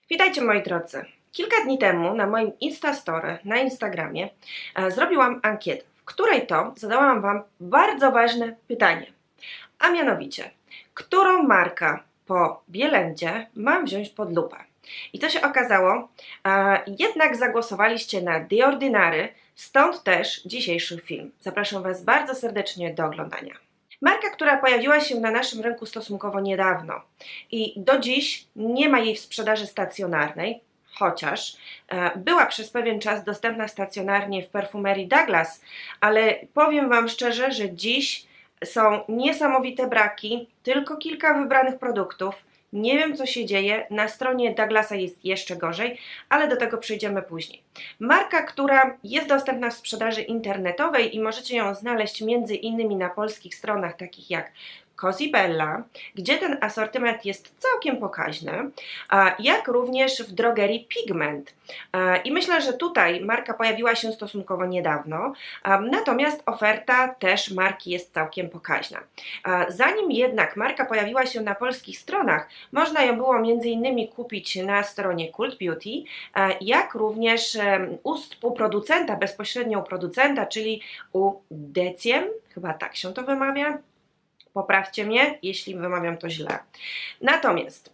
Witajcie moi drodzy. Kilka dni temu na moim Instastory na Instagramie zrobiłam ankietę, w której to zadałam Wam bardzo ważne pytanie. A mianowicie, którą markę po Bielendzie mam wziąć pod lupę? I co się okazało? Jednak zagłosowaliście na The Ordinary, stąd też dzisiejszy film. Zapraszam Was bardzo serdecznie do oglądania. Marka, która pojawiła się na naszym rynku stosunkowo niedawno i do dziś nie ma jej w sprzedaży stacjonarnej, chociaż była przez pewien czas dostępna stacjonarnie w perfumerii Douglas, ale powiem Wam szczerze, że dziś są niesamowite braki, tylko kilka wybranych produktów. Nie wiem, co się dzieje, na stronie Douglasa jest jeszcze gorzej, ale do tego przejdziemy później. Marka, która jest dostępna w sprzedaży internetowej i możecie ją znaleźć między innymi na polskich stronach takich jak Cosibella, gdzie ten asortyment jest całkiem pokaźny, jak również w drogerii Pigment. I myślę, że tutaj marka pojawiła się stosunkowo niedawno, natomiast oferta też marki jest całkiem pokaźna. Zanim jednak marka pojawiła się na polskich stronach, można ją było m.in. kupić na stronie Cult Beauty, jak również u współproducenta, bezpośrednio u producenta, czyli u Deciem, chyba tak się to wymawia. Poprawcie mnie, jeśli wymawiam to źle. Natomiast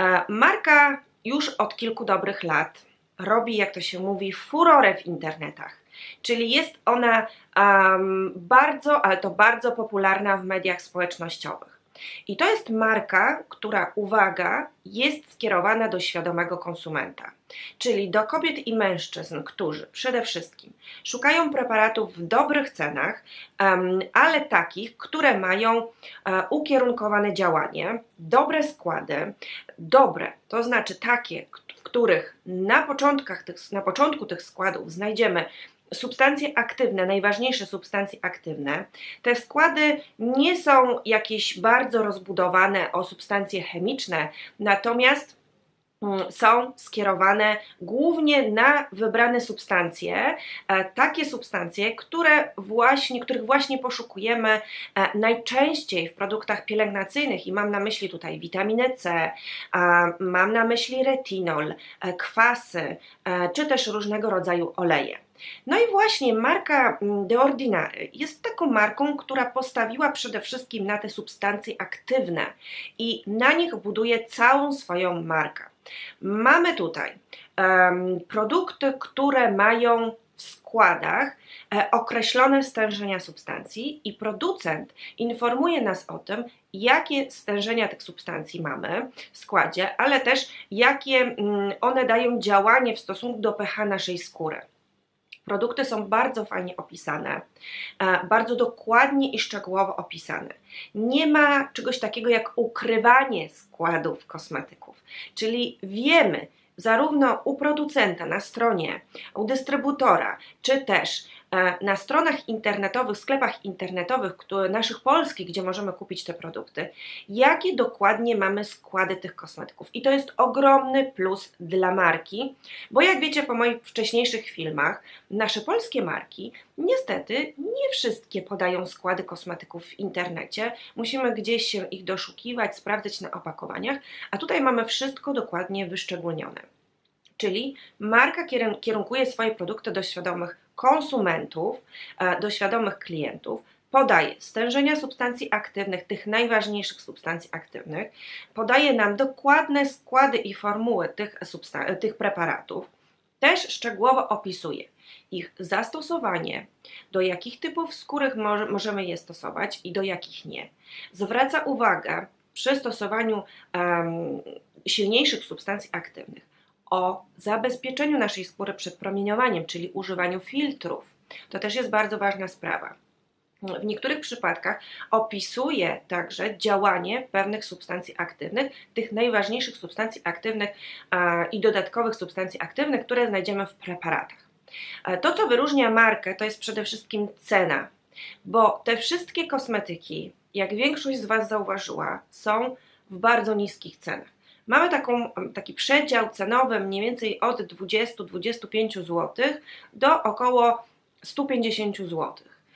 marka już od kilku dobrych lat robi, jak to się mówi, furorę w internetach. Czyli jest ona bardzo, ale to bardzo popularna w mediach społecznościowych. I to jest marka, która, uwaga, jest skierowana do świadomego konsumenta, czyli do kobiet i mężczyzn, którzy przede wszystkim szukają preparatów w dobrych cenach, ale takich, które mają ukierunkowane działanie, dobre składy, to znaczy takie, w których na początku tych składów znajdziemy substancje aktywne, najważniejsze substancje aktywne. Te składy nie są jakieś bardzo rozbudowane o substancje chemiczne, natomiast są skierowane głównie na wybrane substancje, takie substancje, których właśnie poszukujemy najczęściej w produktach pielęgnacyjnych i mam na myśli tutaj witaminę C, mam na myśli retinol, kwasy, czy też różnego rodzaju oleje. No i właśnie marka The Ordinary jest taką marką, która postawiła przede wszystkim na te substancje aktywne i na nich buduje całą swoją markę. Mamy tutaj produkty, które mają w składach określone stężenia substancji i producent informuje nas o tym, jakie stężenia tych substancji mamy w składzie, ale też jakie one dają działanie w stosunku do pH naszej skóry. Produkty są bardzo fajnie opisane, bardzo dokładnie i szczegółowo opisane. Nie ma czegoś takiego jak ukrywanie składów kosmetyków, czyli wiemy zarówno u producenta na stronie, u dystrybutora, czy też na stronach internetowych, sklepach internetowych, naszych polskich, gdzie możemy kupić te produkty, jakie dokładnie mamy składy tych kosmetyków. I to jest ogromny plus dla marki, bo jak wiecie po moich wcześniejszych filmach, nasze polskie marki niestety nie wszystkie podają składy kosmetyków w internecie. Musimy gdzieś się ich doszukiwać, sprawdzać na opakowaniach, a tutaj mamy wszystko dokładnie wyszczególnione. Czyli marka kierunkuje swoje produkty do świadomych konsumentów, do świadomych klientów, podaje stężenia substancji aktywnych, tych najważniejszych substancji aktywnych, podaje nam dokładne składy i formuły tych preparatów, też szczegółowo opisuje ich zastosowanie, do jakich typów skóry możemy je stosować i do jakich nie. Zwraca uwagę przy stosowaniu silniejszych substancji aktywnych o zabezpieczeniu naszej skóry przed promieniowaniem, czyli używaniu filtrów. To też jest bardzo ważna sprawa. W niektórych przypadkach opisuje także działanie pewnych substancji aktywnych, tych najważniejszych substancji aktywnych i dodatkowych substancji aktywnych, które znajdziemy w preparatach. To, co wyróżnia markę, to jest przede wszystkim cena, bo te wszystkie kosmetyki, jak większość z Was zauważyła, są w bardzo niskich cenach. Mamy taki przedział cenowy mniej więcej od 20-25 zł do około 150 zł.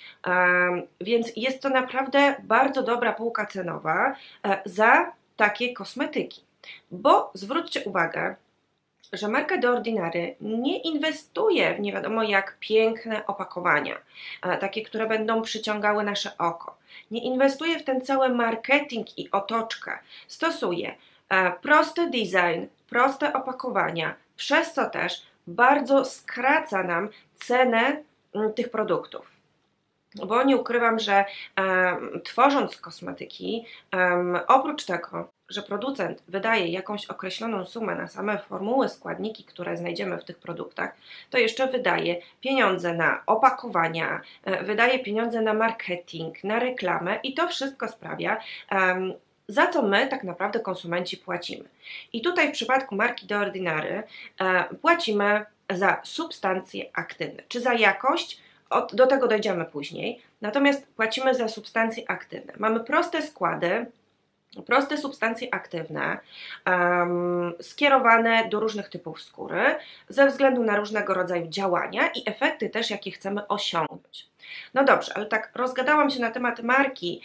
Więc jest to naprawdę bardzo dobra półka cenowa za takie kosmetyki. Bo zwróćcie uwagę, że marka The Ordinary nie inwestuje w nie wiadomo jak piękne opakowania, takie, które będą przyciągały nasze oko. Nie inwestuje w ten cały marketing i otoczkę. Stosuje prosty design, proste opakowania, przez co też bardzo skraca nam cenę tych produktów. Bo nie ukrywam, że tworząc kosmetyki, oprócz tego, że producent wydaje jakąś określoną sumę na same formuły, składniki, które znajdziemy w tych produktach, to jeszcze wydaje pieniądze na opakowania, wydaje pieniądze na marketing, na reklamę i to wszystko sprawia, za co my tak naprawdę konsumenci płacimy. I tutaj w przypadku marki The Ordinary płacimy za substancje aktywne, czy za jakość. Do tego dojdziemy później, natomiast płacimy za substancje aktywne. Mamy proste składy, proste substancje aktywne skierowane do różnych typów skóry ze względu na różnego rodzaju działania i efekty też, jakie chcemy osiągnąć. No dobrze, ale tak rozgadałam się na temat marki,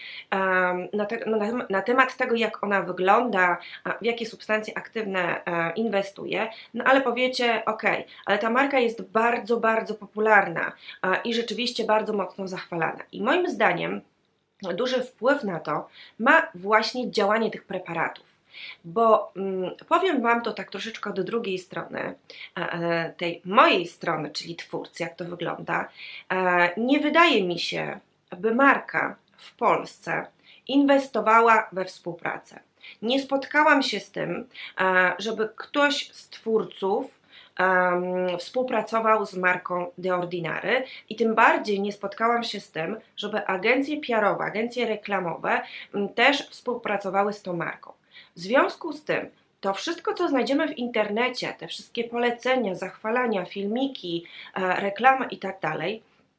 na temat tego, jak ona wygląda, w jakie substancje aktywne inwestuje, no ale powiecie, ok, ale ta marka jest bardzo, bardzo popularna i rzeczywiście bardzo mocno zachwalana. I moim zdaniem duży wpływ na to ma właśnie działanie tych preparatów. Bo powiem Wam to tak troszeczkę od drugiej strony, tej mojej strony, czyli twórcy, jak to wygląda. Nie wydaje mi się, by marka w Polsce inwestowała we współpracę. Nie spotkałam się z tym, żeby ktoś z twórców współpracował z marką The Ordinary i tym bardziej nie spotkałam się z tym, żeby agencje PR-owe, agencje reklamowe też współpracowały z tą marką. W związku z tym, to wszystko, co znajdziemy w internecie, te wszystkie polecenia, zachwalania, filmiki, reklamy i tak dalej,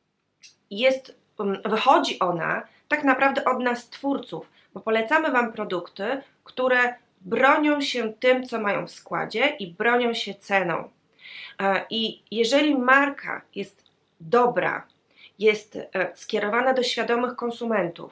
wychodzi ona tak naprawdę od nas twórców, bo polecamy Wam produkty, które bronią się tym, co mają w składzie i bronią się ceną. I jeżeli marka jest dobra, jest skierowana do świadomych konsumentów,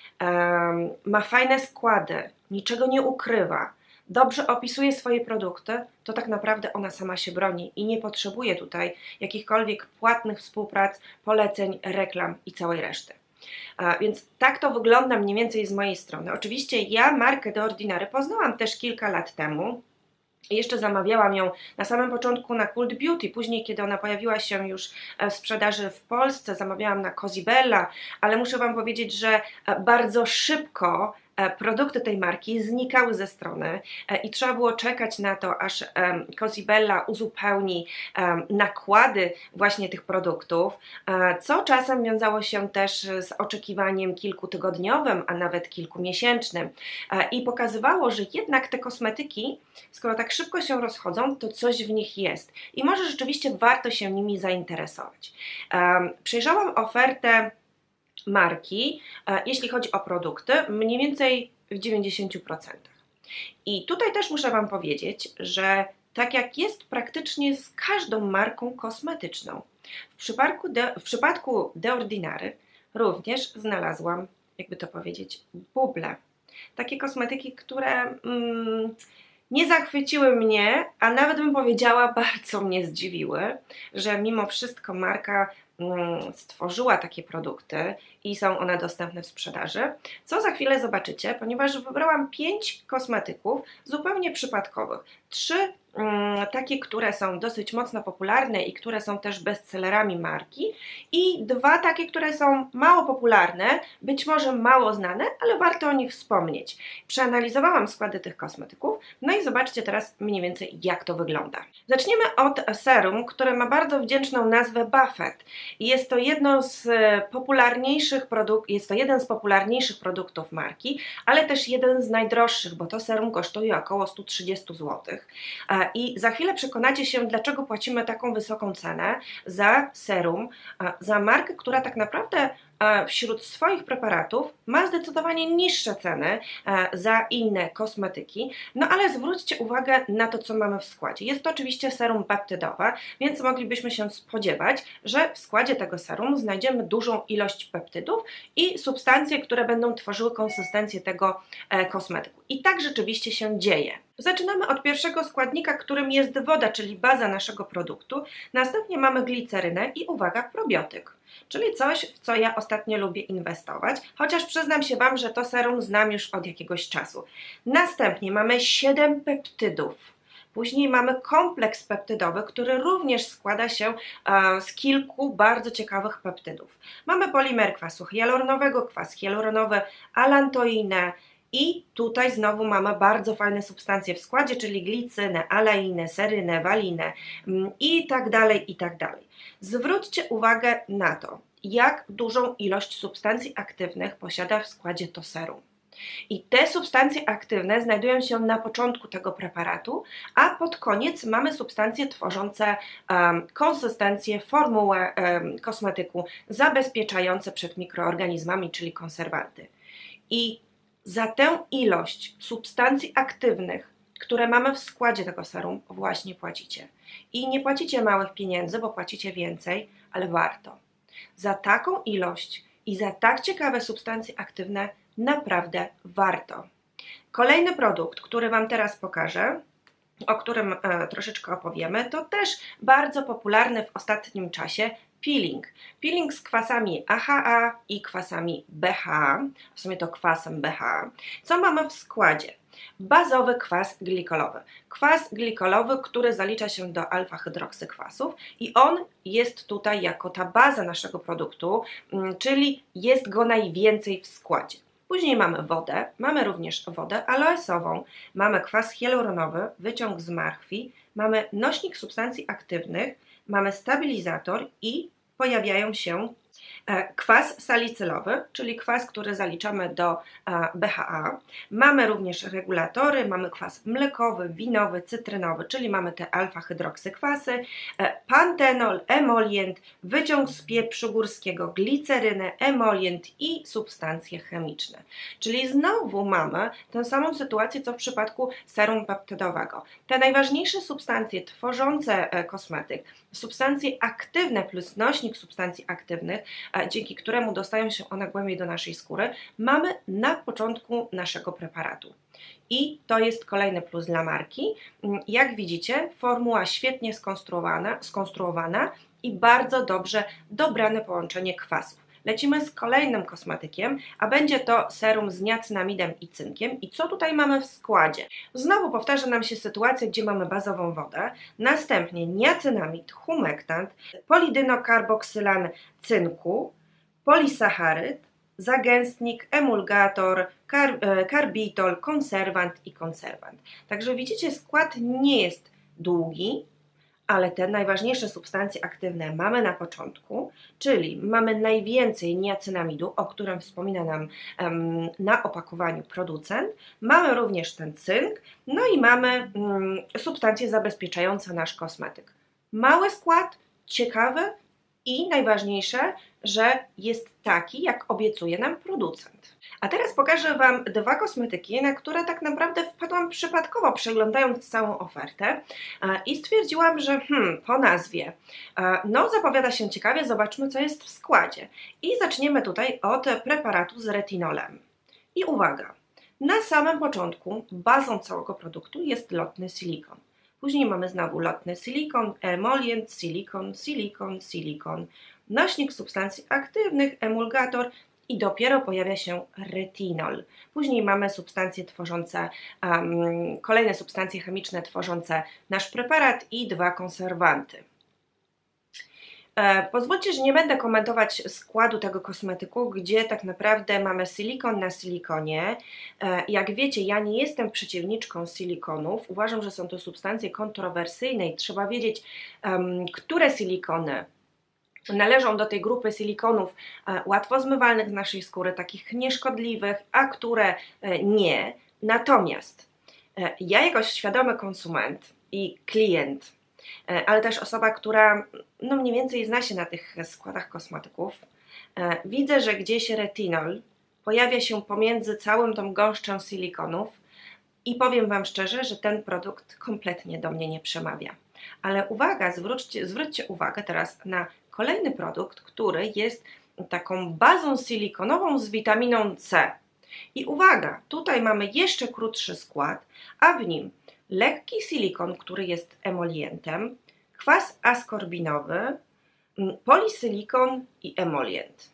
ma fajne składy, niczego nie ukrywa, dobrze opisuje swoje produkty, to tak naprawdę ona sama się broni i nie potrzebuje tutaj jakichkolwiek płatnych współprac, poleceń, reklam i całej reszty. Więc tak to wygląda mniej więcej z mojej strony. Oczywiście ja markę The Ordinary poznałam też kilka lat temu. Jeszcze zamawiałam ją na samym początku na Cult Beauty, później kiedy ona pojawiła się już w sprzedaży w Polsce, zamawiałam na Cosibella, ale muszę Wam powiedzieć, że bardzo szybko produkty tej marki znikały ze strony i trzeba było czekać na to, aż Cosibella uzupełni nakłady właśnie tych produktów, co czasem wiązało się też z oczekiwaniem kilkutygodniowym, a nawet kilkumiesięcznym i pokazywało, że jednak te kosmetyki, skoro tak szybko się rozchodzą, to coś w nich jest i może rzeczywiście warto się nimi zainteresować. Przejrzałam ofertę marki, jeśli chodzi o produkty, mniej więcej w 90%. I tutaj też muszę Wam powiedzieć, że tak jak jest praktycznie z każdą marką kosmetyczną, w przypadku The Ordinary również znalazłam, jakby to powiedzieć, buble. Takie kosmetyki, które nie zachwyciły mnie, a nawet bym powiedziała, bardzo mnie zdziwiły, że mimo wszystko marka stworzyła takie produkty i są one dostępne w sprzedaży, co za chwilę zobaczycie, ponieważ wybrałam 5 kosmetyków zupełnie przypadkowych. 3 takie, które są dosyć mocno popularne i które są też bestsellerami marki i 2 takie, które są mało popularne, być może mało znane, ale warto o nich wspomnieć. Przeanalizowałam składy tych kosmetyków, no i zobaczcie teraz mniej więcej, jak to wygląda. Zaczniemy od serum, które ma bardzo wdzięczną nazwę Buffet. Jest to jeden z popularniejszych produktów marki, ale też jeden z najdroższych, bo to serum kosztuje około 130 zł. I za chwilę przekonacie się, dlaczego płacimy taką wysoką cenę za serum, za markę, która tak naprawdę wśród swoich preparatów ma zdecydowanie niższe ceny za inne kosmetyki, no ale zwróćcie uwagę na to, co mamy w składzie. Jest to oczywiście serum peptydowe, więc moglibyśmy się spodziewać, że w składzie tego serum znajdziemy dużą ilość peptydów i substancje, które będą tworzyły konsystencję tego kosmetyku. I tak rzeczywiście się dzieje. Zaczynamy od pierwszego składnika, którym jest woda, czyli baza naszego produktu. Następnie mamy glicerynę i uwaga, probiotyk, czyli coś, w co ja ostatnio lubię inwestować, chociaż przyznam się Wam, że to serum znam już od jakiegoś czasu. Następnie mamy 7 peptydów. Później mamy kompleks peptydowy, który również składa się z kilku bardzo ciekawych peptydów. Mamy polimer kwasu hialuronowego, kwas hialuronowy, alantoinę, i tutaj znowu mamy bardzo fajne substancje w składzie, czyli glicynę, aleinę, serynę, walinę i tak dalej, i tak dalej. Zwróćcie uwagę na to, jak dużą ilość substancji aktywnych posiada w składzie to serum. I te substancje aktywne znajdują się na początku tego preparatu, a pod koniec mamy substancje tworzące konsystencję, formułę kosmetyku, zabezpieczające przed mikroorganizmami, czyli konserwanty. I za tę ilość substancji aktywnych, które mamy w składzie tego serum, właśnie płacicie. I nie płacicie małych pieniędzy, bo płacicie więcej, ale warto. Za taką ilość i za tak ciekawe substancje aktywne naprawdę warto. Kolejny produkt, który Wam teraz pokażę, o którym troszeczkę opowiemy, to też bardzo popularny w ostatnim czasie peeling. Peeling z kwasami AHA i kwasami BHA, w sumie to kwasem BHA. Co mamy w składzie? Bazowy kwas glikolowy. Kwas glikolowy, który zalicza się do alfa-hydroksykwasów i on jest tutaj jako ta baza naszego produktu, czyli jest go najwięcej w składzie. Później mamy wodę, mamy również wodę aloesową, mamy kwas hialuronowy, wyciąg z marchwi, mamy nośnik substancji aktywnych, mamy stabilizator i pojawiają się kwas salicylowy, czyli kwas, który zaliczamy do BHA. Mamy również regulatory, mamy kwas mlekowy, winowy, cytrynowy, czyli mamy te alfa-hydroksykwasy, pantenol, emolient, wyciąg z pieprzu górskiego, glicerynę, emolient i substancje chemiczne. Czyli znowu mamy tę samą sytuację, co w przypadku serum peptydowego. Te najważniejsze substancje tworzące kosmetyk, substancje aktywne plus nośnik substancji aktywnych, dzięki któremu dostają się one głębiej do naszej skóry, mamy na początku naszego preparatu. I to jest kolejny plus dla marki. Jak widzicie, formuła świetnie skonstruowana i bardzo dobrze dobrane połączenie kwasów. Lecimy z kolejnym kosmetykiem, a będzie to serum z niacynamidem i cynkiem. I co tutaj mamy w składzie? Znowu powtarza nam się sytuacja, gdzie mamy bazową wodę, następnie niacynamid, humektant, polidynokarboksylan cynku, polisacharyd, zagęstnik, emulgator, karbitol, konserwant i konserwant. Także widzicie, skład nie jest długi, ale te najważniejsze substancje aktywne mamy na początku, czyli mamy najwięcej niacynamidu, o którym wspomina nam na opakowaniu producent, mamy również ten cynk, no i mamy substancje zabezpieczające nasz kosmetyk. Mały skład, ciekawy i najważniejsze, że jest taki, jak obiecuje nam producent. A teraz pokażę Wam dwa kosmetyki, na które tak naprawdę wpadłam przypadkowo, przeglądając całą ofertę i stwierdziłam, że po nazwie, no zapowiada się ciekawie, zobaczmy, co jest w składzie. I zaczniemy tutaj od preparatu z retinolem. I uwaga, na samym początku bazą całego produktu jest lotny silikon. Później mamy znowu lotny silikon, emolient, silikon, nośnik substancji aktywnych, emulgator i dopiero pojawia się retinol. Później mamy substancje tworzące, kolejne substancje chemiczne tworzące nasz preparat i dwa konserwanty. Pozwólcie, że nie będę komentować składu tego kosmetyku, gdzie tak naprawdę mamy silikon na silikonie. Jak wiecie, ja nie jestem przeciwniczką silikonów. Uważam, że są to substancje kontrowersyjne i trzeba wiedzieć, które silikony należą do tej grupy silikonów łatwo zmywalnych z naszej skóry, takich nieszkodliwych, a które nie. Natomiast ja jako świadomy konsument i klient, ale też osoba, która no mniej więcej zna się na tych składach kosmetyków, widzę, że gdzieś retinol pojawia się pomiędzy całym tą gąszczą silikonów i powiem Wam szczerze, że ten produkt kompletnie do mnie nie przemawia. Ale uwaga, zwróćcie uwagę teraz na kolejny produkt, który jest taką bazą silikonową z witaminą C. I uwaga, tutaj mamy jeszcze krótszy skład, a w nim lekki silikon, który jest emolientem, kwas askorbinowy, polisylikon i emolient.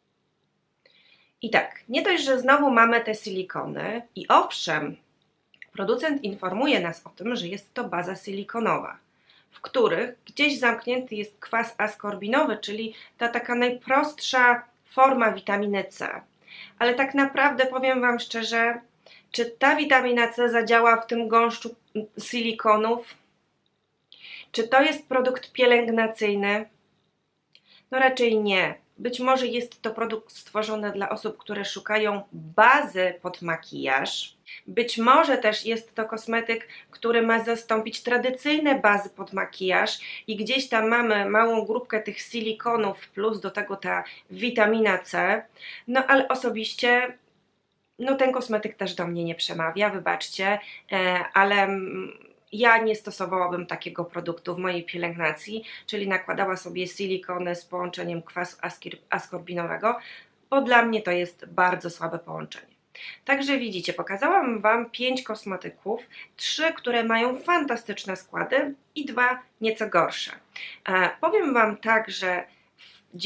I tak, nie dość, że znowu mamy te silikony i owszem, producent informuje nas o tym, że jest to baza silikonowa, w których gdzieś zamknięty jest kwas askorbinowy, czyli ta taka najprostsza forma witaminy C. Ale tak naprawdę powiem Wam szczerze, czy ta witamina C zadziała w tym gąszczu silikonów? Czy to jest produkt pielęgnacyjny? No raczej nie. Być może jest to produkt stworzony dla osób, które szukają bazy pod makijaż. Być może też jest to kosmetyk, który ma zastąpić tradycyjne bazy pod makijaż i gdzieś tam mamy małą grupkę tych silikonów plus do tego ta witamina C. No ale osobiście no ten kosmetyk też do mnie nie przemawia, wybaczcie, ale ja nie stosowałabym takiego produktu w mojej pielęgnacji, czyli nakładała sobie silikony z połączeniem kwasu askorbinowego, bo dla mnie to jest bardzo słabe połączenie. Także widzicie, pokazałam Wam 5 kosmetyków, 3, które mają fantastyczne składy i 2 nieco gorsze. Powiem Wam tak, że w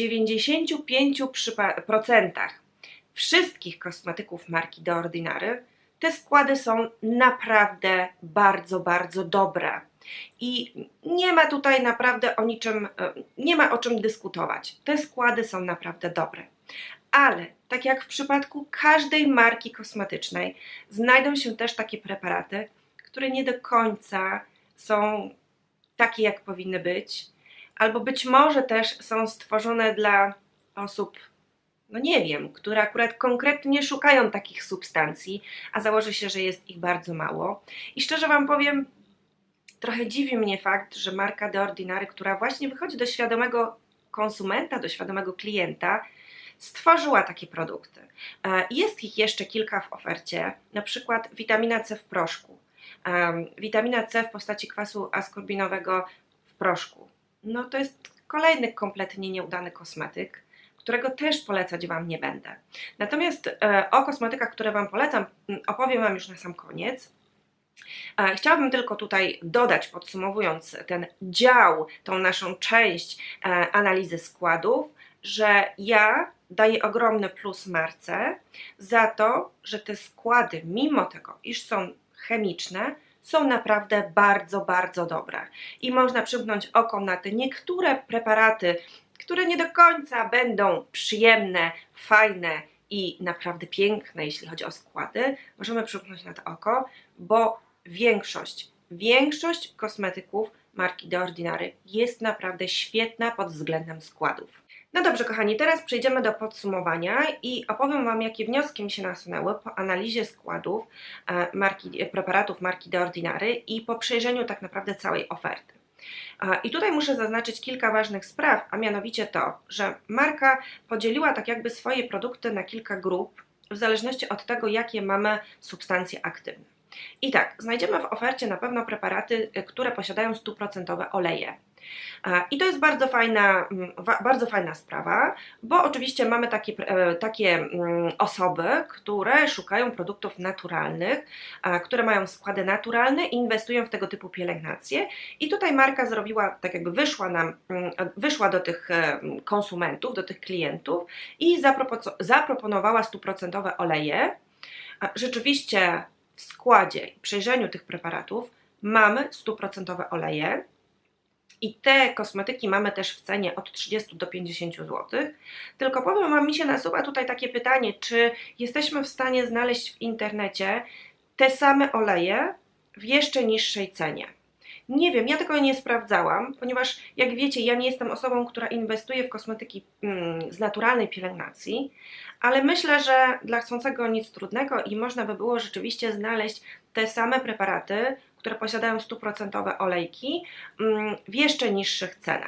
95% wszystkich kosmetyków marki The Ordinary te składy są naprawdę bardzo, bardzo dobre i nie ma tutaj naprawdę o niczym, nie ma o czym dyskutować. Te składy są naprawdę dobre. Ale tak jak w przypadku każdej marki kosmetycznej znajdą się też takie preparaty, które nie do końca są takie jak powinny być, albo być może też są stworzone dla osób, no nie wiem, które akurat konkretnie szukają takich substancji, a założy się, że jest ich bardzo mało. I szczerze Wam powiem, trochę dziwi mnie fakt, że marka The Ordinary, która właśnie wychodzi do świadomego konsumenta, do świadomego klienta, stworzyła takie produkty. Jest ich jeszcze kilka w ofercie, na przykład witamina C w proszku, witamina C w postaci kwasu askorbinowego w proszku. No to jest kolejny kompletnie nieudany kosmetyk, którego też polecać Wam nie będę. Natomiast o kosmetykach, które Wam polecam, opowiem Wam już na sam koniec. Chciałabym tylko tutaj dodać, podsumowując ten dział, tą naszą część analizy składów, że ja daję ogromny plus marce za to, że te składy, mimo tego, iż są chemiczne, są naprawdę bardzo, bardzo dobre. I można przymknąć oko na te niektóre preparaty, które nie do końca będą przyjemne, fajne i naprawdę piękne, jeśli chodzi o składy. Możemy przymknąć na to oko, bo większość kosmetyków marki The Ordinary jest naprawdę świetna pod względem składów. No dobrze, kochani, teraz przejdziemy do podsumowania i opowiem Wam, jakie wnioski mi się nasunęły po analizie składów preparatów marki The Ordinary i po przejrzeniu tak naprawdę całej oferty. I tutaj muszę zaznaczyć kilka ważnych spraw, a mianowicie to, że marka podzieliła tak jakby swoje produkty na kilka grup, w zależności od tego, jakie mamy substancje aktywne. I tak, znajdziemy w ofercie na pewno preparaty, które posiadają 100% oleje. I to jest bardzo fajna sprawa, bo oczywiście mamy takie osoby, które szukają produktów naturalnych, które mają składy naturalne i inwestują w tego typu pielęgnacje. I tutaj marka zrobiła, tak jakby wyszła do tych konsumentów, do tych klientów i zaproponowała 100% oleje. Rzeczywiście w składzie i przejrzeniu tych preparatów mamy 100% oleje. I te kosmetyki mamy też w cenie od 30 do 50 zł. Tylko powiem Wam, mi się nasuwa tutaj takie pytanie, czy jesteśmy w stanie znaleźć w internecie te same oleje w jeszcze niższej cenie. Nie wiem, ja tego nie sprawdzałam, ponieważ jak wiecie, ja nie jestem osobą, która inwestuje w kosmetyki z naturalnej pielęgnacji, ale myślę, że dla chcącego nic trudnego i można by było rzeczywiście znaleźć te same preparaty, które posiadają 100% olejki w jeszcze niższych cenach.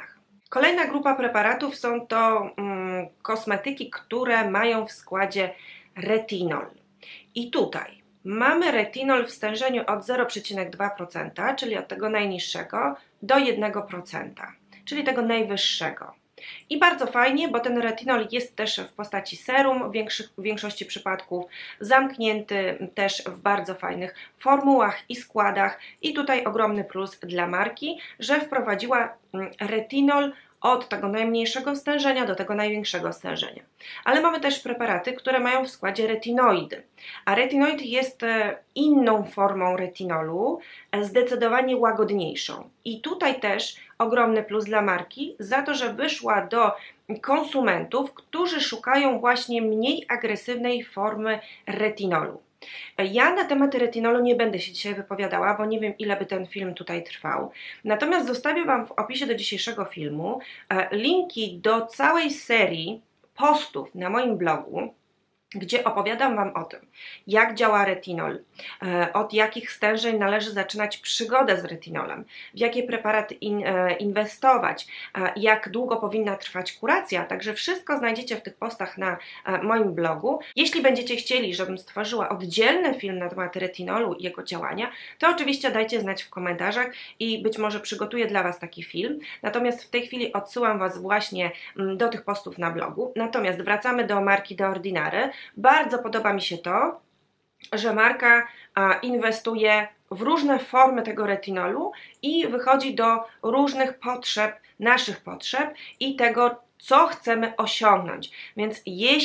Kolejna grupa preparatów są to kosmetyki, które mają w składzie retinol. I tutaj mamy retinol w stężeniu od 0,2%, czyli od tego najniższego, do 1%, czyli tego najwyższego. I bardzo fajnie, bo ten retinol jest też w postaci serum w większości przypadków, zamknięty też w bardzo fajnych formułach i składach. I tutaj ogromny plus dla marki, że wprowadziła retinol od tego najmniejszego stężenia do tego największego stężenia. Ale mamy też preparaty, które mają w składzie retinoidy. A retinoid jest inną formą retinolu, zdecydowanie łagodniejszą. I tutaj też ogromny plus dla marki za to, że wyszła do konsumentów, którzy szukają właśnie mniej agresywnej formy retinolu. Ja na temat retinolu nie będę się dzisiaj wypowiadała, bo nie wiem, ile by ten film tutaj trwał. Natomiast zostawię Wam w opisie do dzisiejszego filmu linki do całej serii postów na moim blogu, gdzie opowiadam Wam o tym, jak działa retinol, od jakich stężeń należy zaczynać przygodę z retinolem, w jakie preparaty inwestować, jak długo powinna trwać kuracja. Także wszystko znajdziecie w tych postach na moim blogu. Jeśli będziecie chcieli, żebym stworzyła oddzielny film na temat retinolu i jego działania, to oczywiście dajcie znać w komentarzach i być może przygotuję dla Was taki film. Natomiast w tej chwili odsyłam Was właśnie do tych postów na blogu. Natomiast wracamy do marki The Ordinary. Bardzo podoba mi się to, że marka inwestuje w różne formy tego retinolu i wychodzi do różnych potrzeb, naszych potrzeb i tego, co chcemy osiągnąć. Więc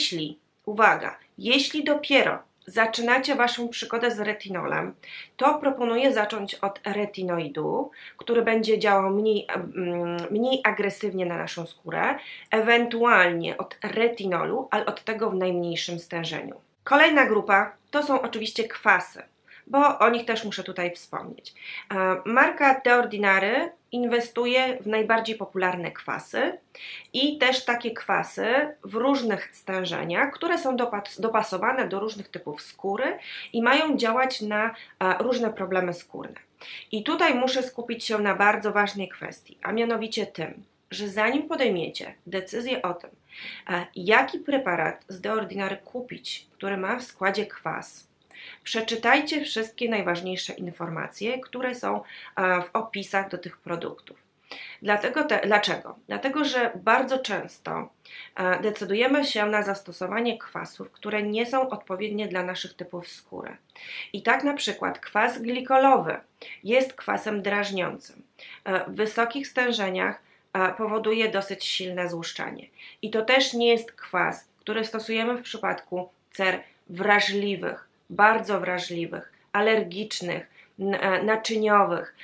jeśli dopiero zaczynacie Waszą przygodę z retinolem, to proponuję zacząć od retinoidu, który będzie działał mniej agresywnie na naszą skórę, ewentualnie od retinolu, ale od tego w najmniejszym stężeniu. Kolejna grupa to są oczywiście kwasy, bo o nich też muszę tutaj wspomnieć. Marka The Ordinary inwestuje w najbardziej popularne kwasy i też takie kwasy w różnych stężeniach, które są dopasowane do różnych typów skóry i mają działać na różne problemy skórne. I tutaj muszę skupić się na bardzo ważnej kwestii, a mianowicie tym, że zanim podejmiecie decyzję o tym, jaki preparat z The Ordinary kupić, który ma w składzie kwas, przeczytajcie wszystkie najważniejsze informacje, które są w opisach do tych produktów. Dlaczego? Dlatego, że bardzo często decydujemy się na zastosowanie kwasów, które nie są odpowiednie dla naszych typów skóry. I tak na przykład kwas glikolowy jest kwasem drażniącym. W wysokich stężeniach powoduje dosyć silne złuszczanie. I to też nie jest kwas, który stosujemy w przypadku cer wrażliwych, bardzo wrażliwych, alergicznych, naczyniowych,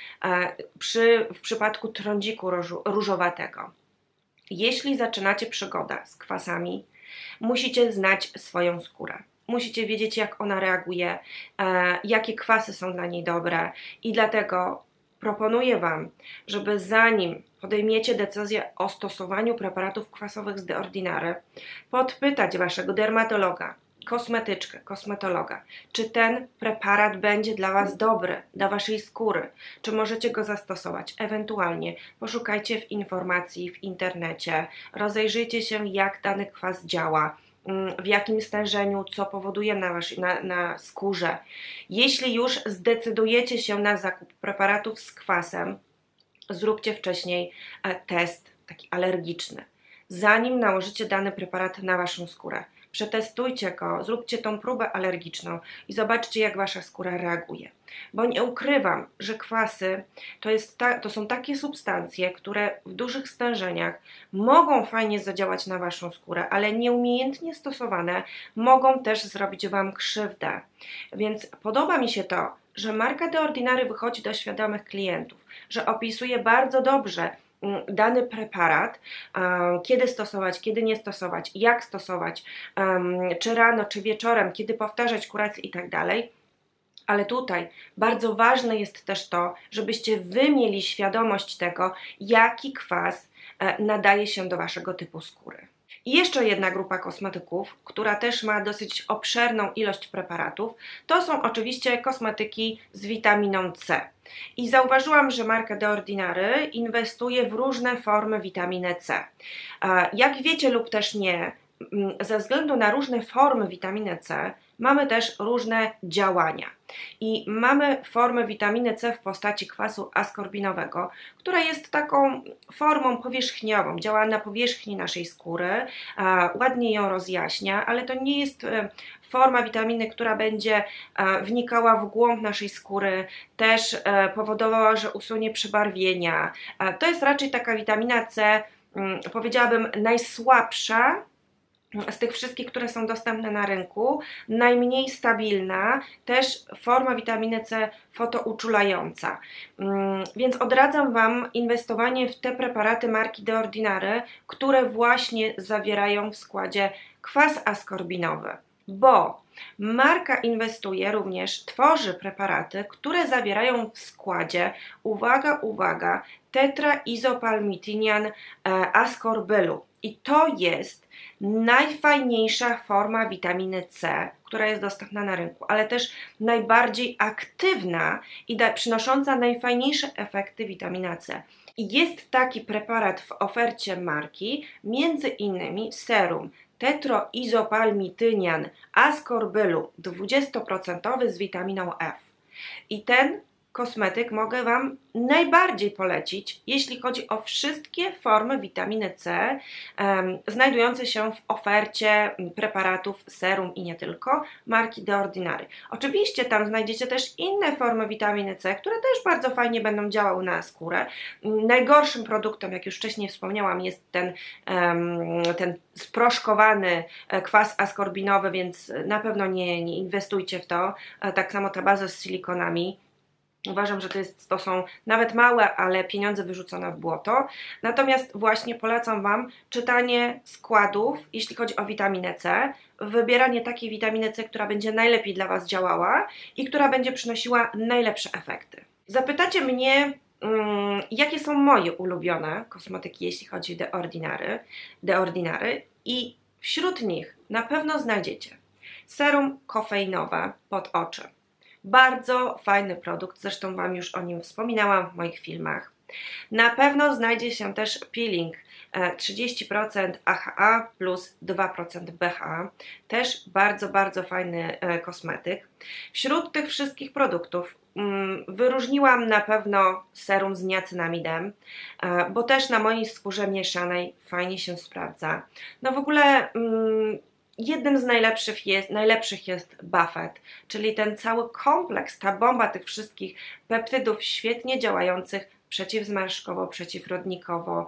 w przypadku trądziku różowatego. Jeśli zaczynacie przygodę z kwasami, musicie znać swoją skórę. Musicie wiedzieć, jak ona reaguje, jakie kwasy są dla niej dobre i dlatego proponuję Wam, żeby zanim podejmiecie decyzję o stosowaniu preparatów kwasowych z The Ordinary, podpytać Waszego dermatologa, kosmetyczkę, kosmetologa, czy ten preparat będzie dla Was dobry, dla Waszej skóry, czy możecie go zastosować. Ewentualnie poszukajcie w informacji w internecie, rozejrzyjcie się, jak dany kwas działa, w jakim stężeniu, co powoduje na skórze. Jeśli już zdecydujecie się na zakup preparatów z kwasem, zróbcie wcześniej test taki alergiczny, zanim nałożycie dany preparat na Waszą skórę. Przetestujcie go, zróbcie tą próbę alergiczną i zobaczcie, jak Wasza skóra reaguje. Bo nie ukrywam, że kwasy to są takie substancje, które w dużych stężeniach mogą fajnie zadziałać na Waszą skórę, ale nieumiejętnie stosowane mogą też zrobić Wam krzywdę. Więc podoba mi się to, że marka The Ordinary wychodzi do świadomych klientów, że opisuje bardzo dobrze dany preparat, kiedy stosować, kiedy nie stosować, jak stosować, czy rano, czy wieczorem, kiedy powtarzać kurację i tak dalej. Ale tutaj bardzo ważne jest też to, żebyście Wy mieli świadomość tego, jaki kwas nadaje się do Waszego typu skóry. I jeszcze jedna grupa kosmetyków, która też ma dosyć obszerną ilość preparatów, to są oczywiście kosmetyki z witaminą C. I zauważyłam, że marka The Ordinary inwestuje w różne formy witaminy C. Jak wiecie lub też nie, ze względu na różne formy witaminy C mamy też różne działania. I mamy formę witaminy C w postaci kwasu askorbinowego, która jest taką formą powierzchniową, działa na powierzchni naszej skóry, ładnie ją rozjaśnia, ale to nie jest forma witaminy, która będzie wnikała w głąb naszej skóry, też powodowała, że usunie przebarwienia. To jest raczej taka witamina C, powiedziałabym, najsłabsza z tych wszystkich, które są dostępne na rynku, najmniej stabilna, też forma witaminy C fotouczulająca. Więc odradzam Wam inwestowanie w te preparaty marki The Ordinary, które właśnie zawierają w składzie kwas askorbinowy, bo marka inwestuje również, tworzy preparaty, które zawierają w składzie, uwaga, uwaga, tetraizopalmitidian ascorbylu. I to jest najfajniejsza forma witaminy C, która jest dostępna na rynku, ale też najbardziej aktywna i przynosząca najfajniejsze efekty witamina C. I jest taki preparat w ofercie marki, między innymi serum tetraizopalmitidian ascorbylu 20% z witaminą F. I ten kosmetyk mogę Wam najbardziej polecić, jeśli chodzi o wszystkie formy witaminy C znajdujące się w ofercie preparatów serum i nie tylko marki The Ordinary. Oczywiście tam znajdziecie też inne formy witaminy C, które też bardzo fajnie będą działały na skórę. Najgorszym produktem, jak już wcześniej wspomniałam, jest ten sproszkowany kwas askorbinowy, więc na pewno nie inwestujcie w to. Tak samo ta baza z silikonami. Uważam, że to są nawet małe, ale pieniądze wyrzucone w błoto. Natomiast właśnie polecam Wam czytanie składów, jeśli chodzi o witaminę C, wybieranie takiej witaminy C, która będzie najlepiej dla Was działała i która będzie przynosiła najlepsze efekty. Zapytacie mnie, jakie są moje ulubione kosmetyki, jeśli chodzi o The Ordinary, i wśród nich na pewno znajdziecie serum kofeinowe pod oczy. Bardzo fajny produkt, zresztą Wam już o nim wspominałam w moich filmach. Na pewno znajdzie się też peeling 30% AHA plus 2% BHA. Też bardzo, bardzo fajny kosmetyk. Wśród tych wszystkich produktów wyróżniłam na pewno serum z niacinamidem, bo też na mojej skórze mieszanej fajnie się sprawdza. No w ogóle jednym z najlepszych jest Buffet, czyli ten cały kompleks, ta bomba tych wszystkich peptydów świetnie działających przeciwzmarszczkowo, przeciwrodnikowo,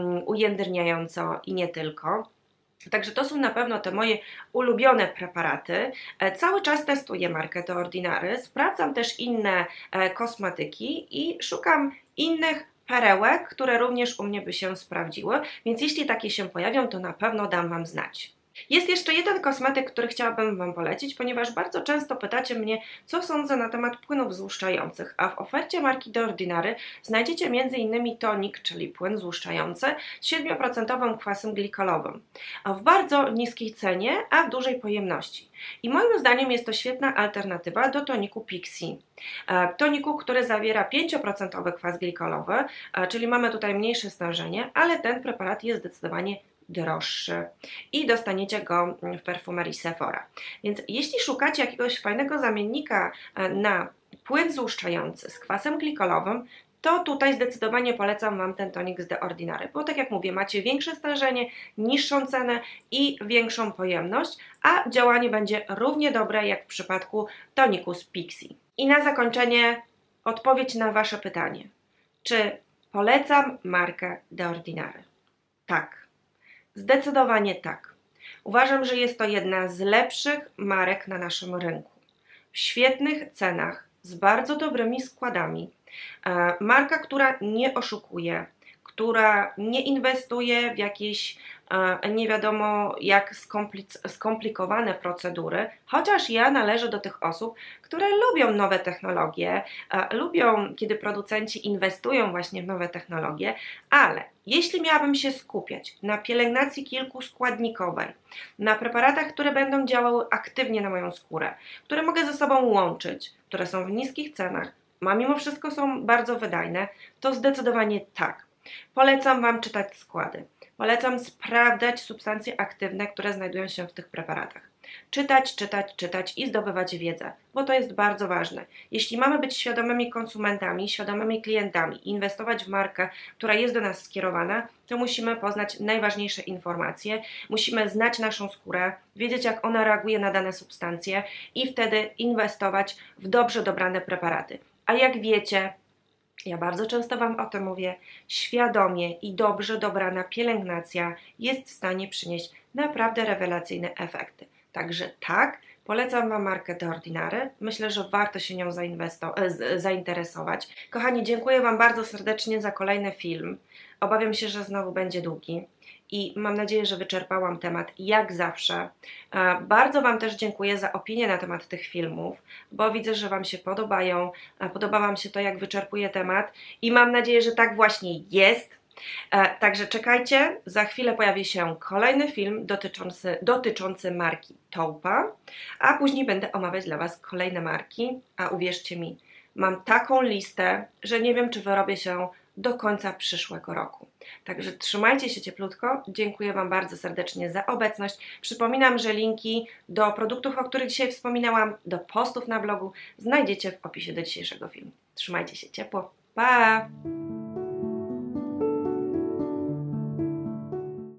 ujędrniająco i nie tylko. Także to są na pewno te moje ulubione preparaty. Cały czas testuję markę The Ordinary, sprawdzam też inne kosmetyki i szukam innych perełek, które również u mnie by się sprawdziły, więc jeśli takie się pojawią, to na pewno dam Wam znać. Jest jeszcze jeden kosmetyk, który chciałabym Wam polecić, ponieważ bardzo często pytacie mnie, co sądzę na temat płynów złuszczających, a w ofercie marki The Ordinary znajdziecie m.in. tonik, czyli płyn złuszczający z 7% kwasem glikolowym, a w bardzo niskiej cenie, a w dużej pojemności. I moim zdaniem jest to świetna alternatywa do toniku Pixi. Toniku, który zawiera 5% kwas glikolowy, czyli mamy tutaj mniejsze stężenie, ale ten preparat jest zdecydowanie droższy i dostaniecie go w perfumerii Sephora. Więc jeśli szukacie jakiegoś fajnego zamiennika na płyn złuszczający z kwasem glikolowym, to tutaj zdecydowanie polecam Wam ten tonik z The Ordinary, bo tak jak mówię, macie większe stężenie, niższą cenę i większą pojemność, a działanie będzie równie dobre jak w przypadku toniku z Pixi. I na zakończenie odpowiedź na Wasze pytanie. Czy polecam markę The Ordinary? Tak. Zdecydowanie tak. Uważam, że jest to jedna z lepszych marek na naszym rynku. W świetnych cenach, z bardzo dobrymi składami. Marka, która nie oszukuje, która nie inwestuje w jakieś nie wiadomo jak skomplikowane procedury, chociaż ja należę do tych osób, które lubią nowe technologie, lubią, kiedy producenci inwestują właśnie w nowe technologie, ale jeśli miałabym się skupiać na pielęgnacji kilkuskładnikowej, na preparatach, które będą działały aktywnie na moją skórę, które mogę ze sobą łączyć, które są w niskich cenach, a mimo wszystko są bardzo wydajne, to zdecydowanie tak. Polecam Wam czytać składy. Polecam sprawdzać substancje aktywne, które znajdują się w tych preparatach. Czytać i zdobywać wiedzę, bo to jest bardzo ważne. Jeśli mamy być świadomymi konsumentami, świadomymi klientami, inwestować w markę, która jest do nas skierowana, to musimy poznać najważniejsze informacje, musimy znać naszą skórę, wiedzieć, jak ona reaguje na dane substancje i wtedy inwestować w dobrze dobrane preparaty. A jak wiecie, ja bardzo często Wam o tym mówię, świadomie i dobrze dobrana pielęgnacja jest w stanie przynieść naprawdę rewelacyjne efekty. Także tak, polecam Wam markę The Ordinary. Myślę, że warto się nią zainteresować. Kochani, dziękuję Wam bardzo serdecznie za kolejny film. Obawiam się, że znowu będzie długi i mam nadzieję, że wyczerpałam temat jak zawsze. Bardzo Wam też dziękuję za opinie na temat tych filmów, bo widzę, że Wam się podobają. Podoba Wam się to, jak wyczerpuję temat i mam nadzieję, że tak właśnie jest. Także czekajcie, za chwilę pojawi się kolejny film dotyczący marki Toupa, a później będę omawiać dla Was kolejne marki, a uwierzcie mi, mam taką listę, że nie wiem, czy wyrobię się do końca przyszłego roku. Także trzymajcie się cieplutko, dziękuję Wam bardzo serdecznie za obecność. Przypominam, że linki do produktów, o których dzisiaj wspominałam, do postów na blogu znajdziecie w opisie do dzisiejszego filmu. Trzymajcie się ciepło, pa!